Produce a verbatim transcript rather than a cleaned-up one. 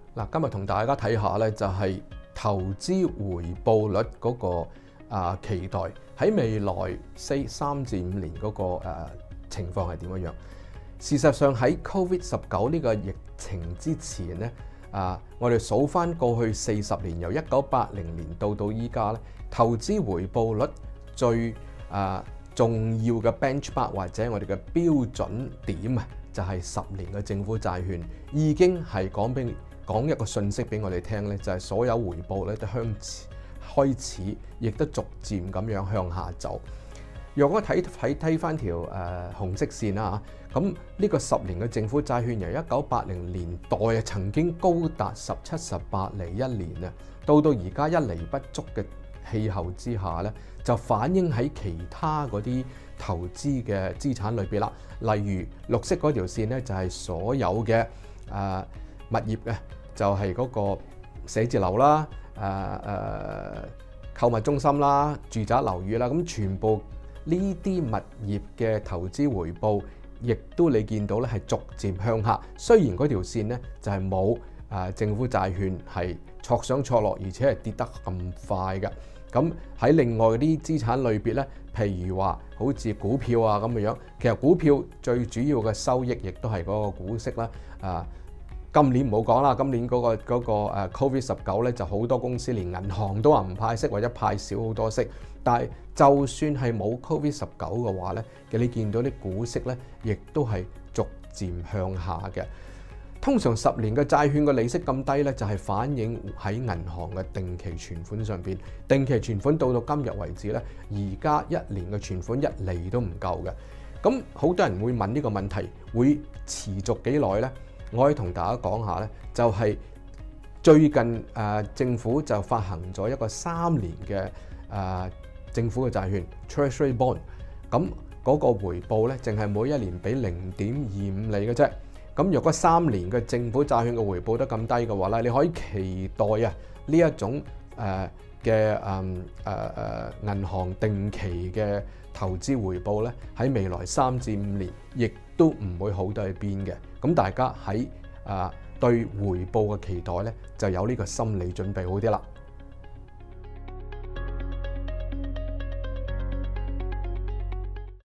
嗱，今日同大家睇下咧，就係投資回報率嗰個啊期待喺未來四三至五年嗰個誒情況係點樣樣？事實上喺 Covid 十九呢個疫情之前咧，啊，我哋數翻過去四十年，由一九八零年到到依家咧，投資回報率最啊重要嘅 benchmark 或者我哋嘅標準點啊，就係十年嘅政府債券，已經係講俾講一個信息俾我哋聽咧，就係所有回報咧都向開始，亦都逐漸咁樣向下走。若果睇睇睇翻條誒紅色線啦嚇，咁呢個十年嘅政府債券由一九八零年代啊曾經高達十七、十八厘一年啊，到到而家一厘不足嘅氣候之下咧，就反映喺其他嗰啲投資嘅資產類別啦。例如綠色嗰條線咧，就係所有嘅誒物業嘅。就係嗰個寫字樓啦、誒、呃、誒購物中心啦、住宅樓宇啦，咁全部呢啲物業嘅投資回報，亦都你見到咧係逐漸向下。雖然嗰條線咧就係冇誒政府債券係挫上挫落，而且係跌得咁快嘅。咁喺另外啲資產類別咧，譬如話好似股票啊咁嘅樣，其實股票最主要嘅收益亦都係嗰個股息啦，啊。今年唔好講啦，今年嗰、嗰個嗰、嗰個、Covid 十九咧，就好多公司連銀行都話唔派息或者派少好多息。但係就算係冇 Covid 十九嘅話咧，嘅你見到啲股息咧，亦都係逐漸向下嘅。通常十年嘅債券嘅利息咁低咧，就係、係、反映喺銀行嘅定期存款上邊。定期存款到到今日為止咧，而家一年嘅存款一厘都唔夠嘅。咁好多人會問呢個問題，會持續幾耐咧？我可以同大家講下咧，就係最近誒政府就發行咗一個三年嘅誒政府嘅債券 Treasury Bond， 咁嗰個回報咧，淨係每一年俾零點二五厘嘅啫。咁若果三年嘅政府債券嘅回報得咁低嘅話咧，你可以期待啊呢一種誒嘅誒誒誒銀行定期嘅投資回報咧，喺未來三至五年亦都唔會好得去邊嘅。咁大家喺啊對回報嘅期待咧，就有呢個心理準備好啲啦。